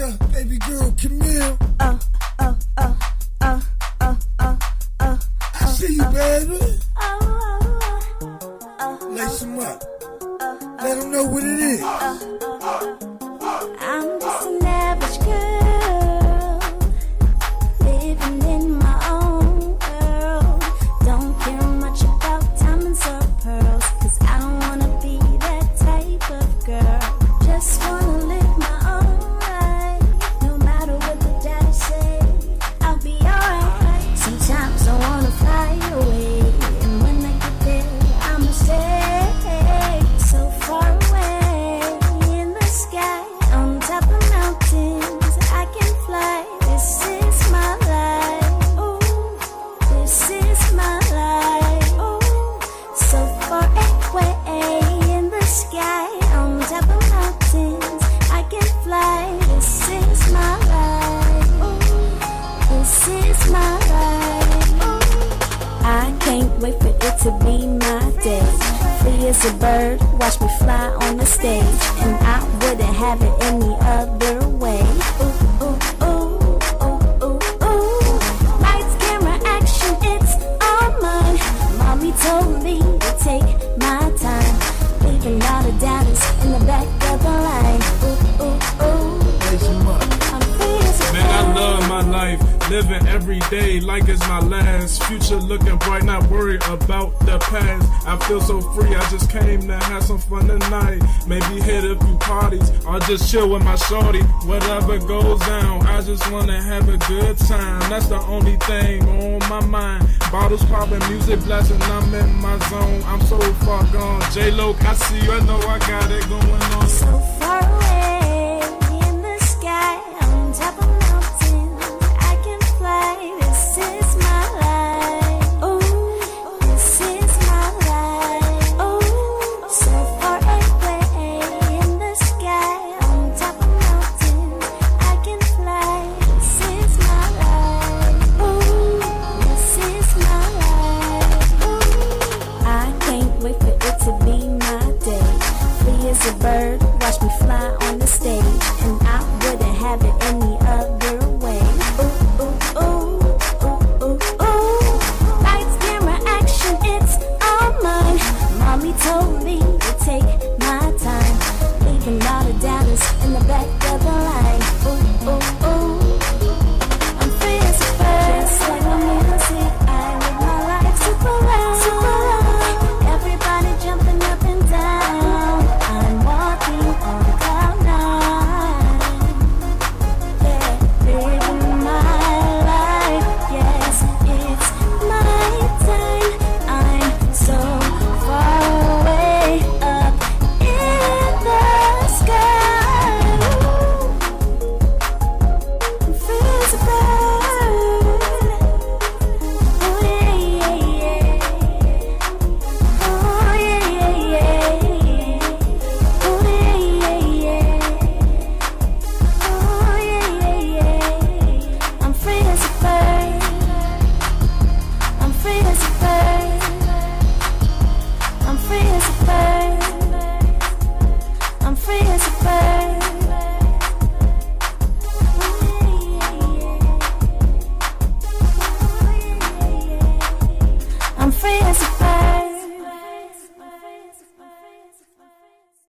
your baby girl Camille. I see you, baby. Lace him up. Let him know what it is. I'm just an average girl, living in my own world. Don't care much about diamonds or pearls, 'cause I don't wanna be that type of girl. Just wanna live my own life. No matter what the daddy say, I'll be alright. Sometimes I wanna fly away, and when I get there, I'ma stay so far away in the sky, on top of mountains. I can fly. This is my life. Ooh, this is my life. Ooh, so far away in the sky, on top of mountains. I can fly. This is my life. Ooh, this is my life. Ooh, I can't wait for it to be my day. Free as a bird, watch me fly on the stage, and I wouldn't have it any other way. Ooh, ooh, ooh, ooh, ooh, ooh. Lights, camera, action, it's all mine. Mommy told me to take my time, leaving all the doubters in the back of the line. Ooh, ooh, ooh. Lace him up. I'm free as a bird. Man, I love my life, living every day like it's my last. Future looking bright, not worried about the past. I feel so free, I just came to have some fun tonight. Maybe hit a few parties, or just chill with my shorty. Whatever goes down, I just wanna have a good time. That's the only thing on my mind. Bottles popping, music blasting, I'm in my zone. I'm so far gone. J-Lo, I see you, I know I got it going on. So